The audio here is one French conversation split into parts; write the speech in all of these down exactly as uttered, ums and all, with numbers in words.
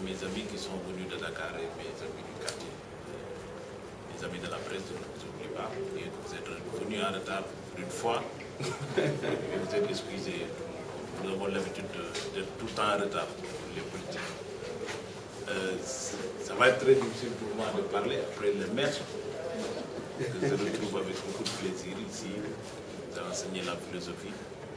mes amis qui sont venus de Dakar et mes amis du quartier, les amis de la presse, je ne vous oublie pas, et vous êtes venus en retard une fois, vous êtes excusés. Nous avons l'habitude de, de tout le temps en retard pour les politiques. Euh, ça va être très difficile pour moi de parler après le maître, que je retrouve avec beaucoup de plaisir ici. Vous avez enseigné la philosophie.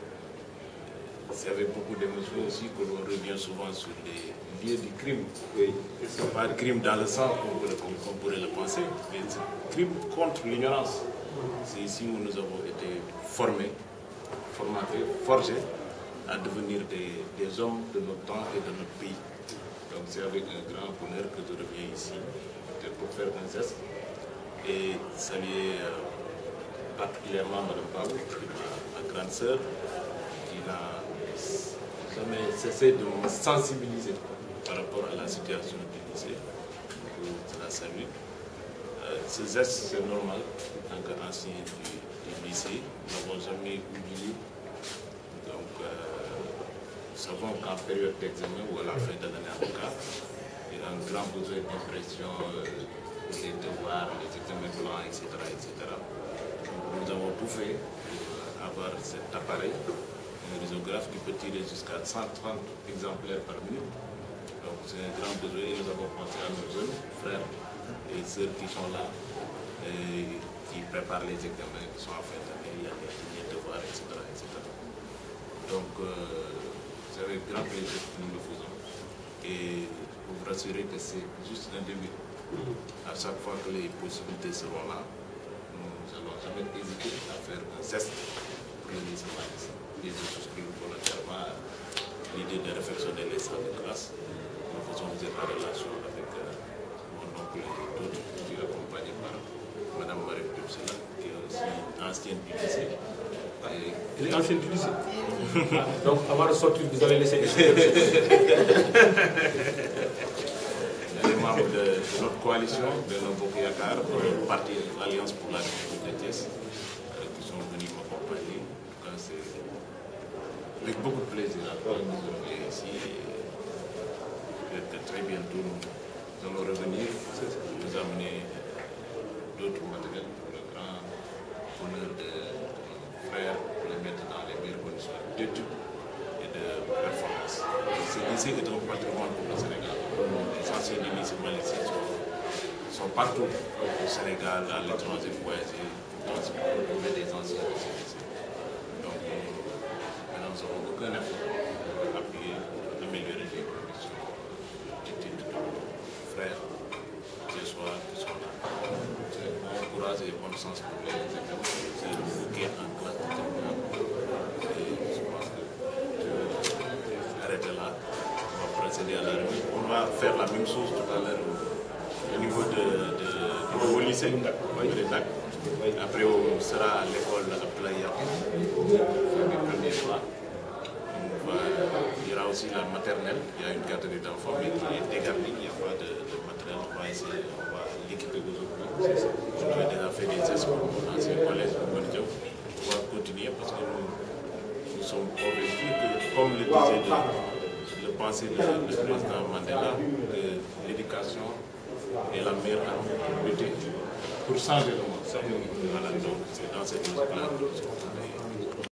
C'est avec beaucoup d'émotion aussi que l'on revient souvent sur les lieux du crime. Oui. Ce n'est pas le crime dans le sens qu'on pourrait, qu'on pourrait le penser, mais c'est le crime contre l'ignorance. C'est ici où nous avons été formés, formatés, forgés à devenir des, des hommes de notre temps et de notre pays. Donc c'est avec un grand bonheur que je reviens ici pour faire un geste et saluer euh, particulièrement Mme Babou, ma, ma grande sœur, qui n'a jamais cessé de me sensibiliser par rapport à la situation du lycée. Je la salue. Euh, ce geste, c'est normal en tant qu'ancien du, du lycée. Nous n'avons jamais oublié. Donc, euh, nous savons qu'en période d'examen ou à la fin de l'année en tout cas, il y a un grand besoin d'impression, euh, des devoirs, les examens blancs, et cetera, et cetera. Donc, nous avons tout fait pour avoir cet appareil, un risographe qui peut tirer jusqu'à cent trente exemplaires par minute. Donc c'est un grand besoin et nous avons pensé à nos jeunes frères et sœurs qui sont là et qui préparent les examens, qui sont en fin d'année, il y a des devoirs, et cetera, et cetera. Donc euh, c'est avec grand plaisir que nous le faisons et pour vous rassurer que c'est juste un début. À chaque fois que les possibilités seront là, nous n'allons jamais hésiter à faire un geste pour le lycée Maristes. Et je souscris volontairement à l'idée de réfectionner les salles de classe. Nous faisons vous êtes en relation avec euh, mon oncle et d'autres, je suis accompagné par Mme Marie Pupsela, qui est aussi ancienne du lycée. Et... Elle est ancienne du lycée. Donc avant de sortir, vous avez laissé les les membres de notre coalition, de notre Bokeyakar, de parti l'Alliance pour la République de Thiès, euh, qui sont venus m'accompagner. C'est avec beaucoup de plaisir à nous retrouver ici. Peut-être que très bientôt nous allons revenir, nous amener d'autres matériels pour le grand bonheur de nos frères, pour les mettre dans les meilleures conditions d'études et de performance. Ce lycée est un patrimoine pour le Sénégal. Les anciens du lycée Malick sont, sont partout au Sénégal, à l'étranger, voyager, dans ce monde, des anciens de ce lycée. Donc, maintenant, nous n'avons aucun effort pour appuyer, pour améliorer les conditions d'études de nos frères, ce soir, qui sont là. C'est bon courage et bon sens pour les examens. C'est le bouquet en classe de terminale. Et je pense que je vais arrêter là. On va procéder à la remise. On va faire la même chose tout à l'heure au niveau de, de, de, au lycée, de Dac. Après, on sera à l'école à Playa, le premier soir. Il y aura aussi la maternelle, il y a une garderie d'enfants, mais qui est dégarnie, il n'y a pas de, de matériel. On va essayer, on va l'équiper aujourd'hui. On avait déjà fait des tests pour mon ancien collège, on va continuer parce que nous, nous sommes convaincus que, comme le disait le, le pensée du président Mandela, que l'éducation est la meilleure arme pour lutter, pour changer le monde. Voilà, donc c'est dans cette logique-là que nous sommes.